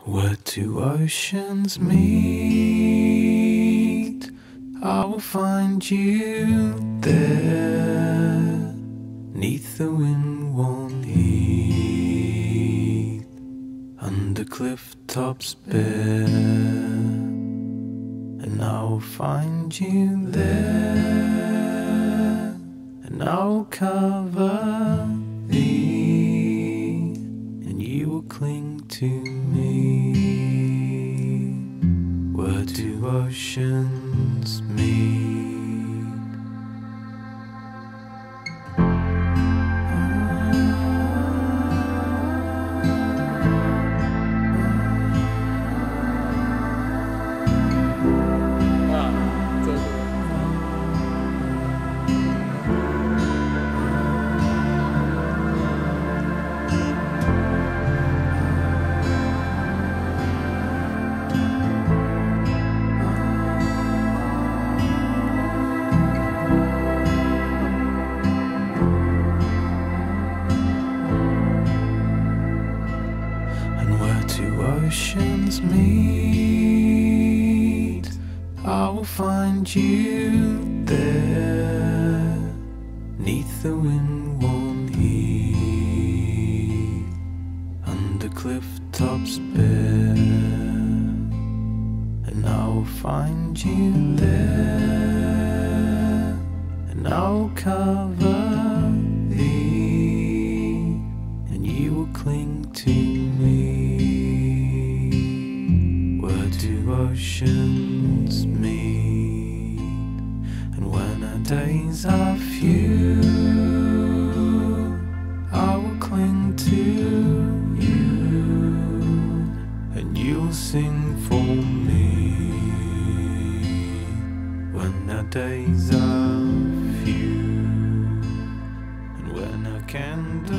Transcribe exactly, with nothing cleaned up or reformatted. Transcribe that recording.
Where two oceans meet, I will find you there, 'neath the wind-worn heath, under cliff tops bare, and I will find you there, and I will cover thee, and you will cling to me. Where two oceans meet. Two oceans meet, I will find you there, 'neath the wind-worn heath, under cliff tops bare, and I will find you there, and I will cover thee, and you will cling to me. Two oceans meet, and when our days are few, I will cling to you, and you'll sing for me. When our days are few, and when our candle